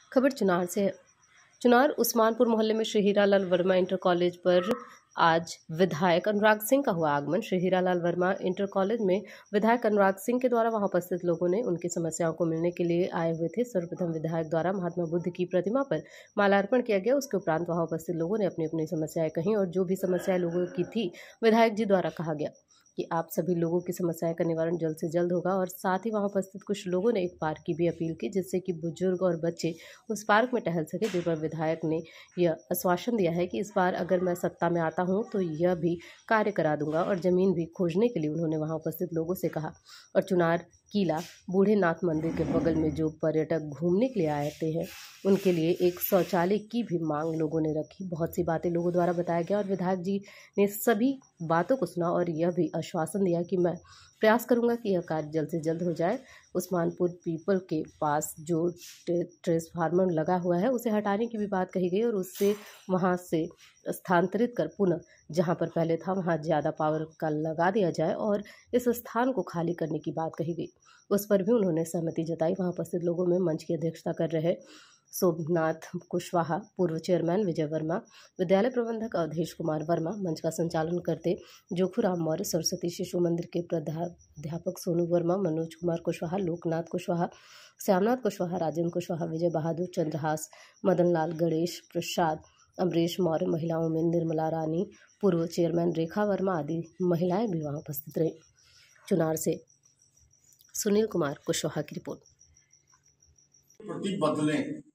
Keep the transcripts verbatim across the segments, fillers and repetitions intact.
खबर चुनार से है। चुनार उस्मानपुर मोहल्ले में श्री हीरालाल वर्मा इंटर कॉलेज पर आज विधायक अनुराग सिंह का हुआ आगमन। श्री हीरालाल वर्मा इंटर कॉलेज में विधायक अनुराग सिंह के द्वारा वहां उपस्थित लोगों ने उनकी समस्याओं को मिलने के लिए आए हुए थे। सर्वप्रथम विधायक द्वारा महात्मा बुद्ध की प्रतिमा पर मालार्पण किया गया। उसके उपरांत वहां उपस्थित लोगों ने अपनी अपनी समस्याएं कहीं और जो भी समस्याएं लोगों की थी विधायक जी द्वारा कहा गया कि आप सभी लोगों की समस्याएं का निवारण जल्द से जल्द होगा। और साथ ही वहां उपस्थित कुछ लोगों ने एक पार्क की भी अपील की जिससे कि बुजुर्ग और बच्चे उस पार्क में टहल सके। जिस पर विधायक ने यह आश्वासन दिया है कि इस बार अगर मैं सत्ता में आता हूं तो यह भी कार्य करा दूंगा। और जमीन भी खोजने के लिए उन्होंने वहां उपस्थित लोगों से कहा। और चुनार किला बूढ़े नाथ मंदिर के बगल में जो पर्यटक घूमने के लिए आते हैं उनके लिए एक शौचालय की भी मांग लोगों ने रखी। बहुत सी बातें लोगों द्वारा बताया गया और विधायक जी ने सभी बातों को सुना और यह भी आश्वासन दिया कि मैं प्रयास करूंगा कि यह कार्य जल्द से जल्द हो जाए। उस्मानपुर पीपल के पास जो ट्रांसफार्मर लगा हुआ है उसे हटाने की भी बात कही गई और उससे वहां से स्थानांतरित कर पुनः जहां पर पहले था वहां ज़्यादा पावर का लगा दिया जाए और इस स्थान को खाली करने की बात कही गई। उस पर भी उन्होंने सहमति जताई। वहां उपस्थित लोगों में मंच की अध्यक्षता कर रहे शोभनाथ कुशवाहा, पूर्व चेयरमैन विजय वर्मा, विद्यालय प्रबंधक अवधेश कुमार वर्मा, मंच का संचालन करते जोखूराम मौर्य, सरस्वती शिशु मंदिर के प्राध्यापक सोनू वर्मा, मनोज कुमार कुशवाहा, लोकनाथ कुशवाहा, श्यामनाथ कुशवाहा, राजेंद्र कुशवाहा, विजय बहादुर, चंद्रहास, मदन लाल, गणेश प्रसाद, अमरीश मौर्य, महिलाओं में निर्मला रानी, पूर्व चेयरमैन रेखा वर्मा आदि महिलाएं भी वहां उपस्थित रहीं। चुनार से सुनील कुमार कुशवाहा की रिपोर्ट। प्रति बदले,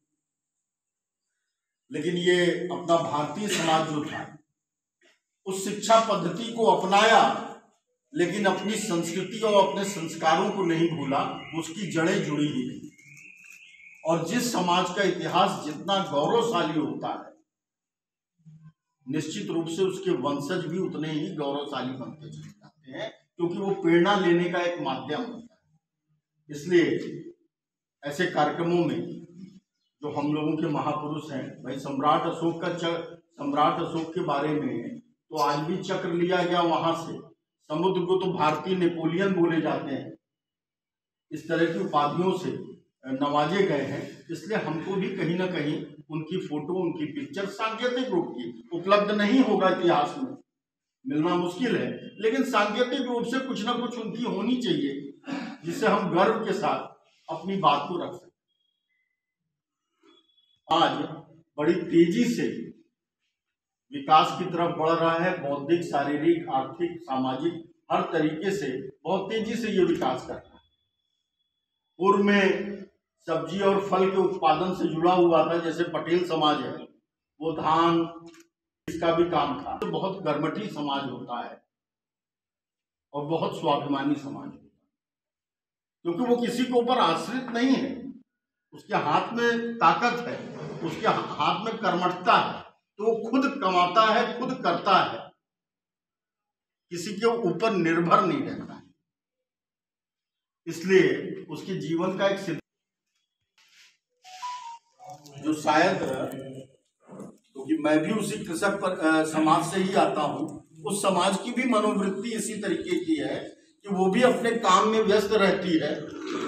लेकिन ये अपना भारतीय समाज जो था उस शिक्षा पद्धति को अपनाया, लेकिन अपनी संस्कृति और अपने संस्कारों को नहीं भूला, उसकी जड़ें जुड़ी ही नहीं। और जिस समाज का इतिहास जितना गौरवशाली होता है, निश्चित रूप से उसके वंशज भी उतने ही गौरवशाली बनते चले जाते हैं, क्योंकि वो प्रेरणा लेने का एक माध्यम होता है। इसलिए ऐसे कार्यक्रमों में जो हम लोगों के महापुरुष हैं, भाई सम्राट अशोक का चक्र, सम्राट अशोक के बारे में तो आज भी चक्र लिया गया वहां से। समुद्र को तो भारतीय नेपोलियन बोले जाते हैं। इस तरह की उपाधियों से नवाजे गए हैं। इसलिए हमको भी कहीं ना कहीं उनकी फोटो, उनकी पिक्चर सांकेतिक रूप की उपलब्ध नहीं होगा, इतिहास में मिलना मुश्किल है, लेकिन सांकेतिक रूप से कुछ ना कुछ उनकी होनी चाहिए जिससे हम गर्व के साथ अपनी बात को रख सकते। आज बड़ी तेजी से विकास की तरफ बढ़ रहा है। बौद्धिक, शारीरिक, आर्थिक, सामाजिक, हर तरीके से बहुत तेजी से ये विकास कर रहा है। पूर्व में सब्जी और फल के उत्पादन से जुड़ा हुआ था, जैसे पटेल समाज है, वो धान इसका भी काम था। तो बहुत कर्मठी समाज होता है और बहुत स्वाभिमानी समाज होता है, क्योंकि वो किसी के ऊपर आश्रित नहीं है। उसके हाथ में ताकत है, उसके हाथ में कर्मठता है, तो वो खुद कमाता है, खुद करता है, किसी के ऊपर निर्भर नहीं रहता है। इसलिए उसके जीवन का एक सिद्ध जो शायद, क्योंकि मैं भी उसी कृषक पर आ, समाज से ही आता हूं, उस समाज की भी मनोवृत्ति इसी तरीके की है कि वो भी अपने काम में व्यस्त रहती है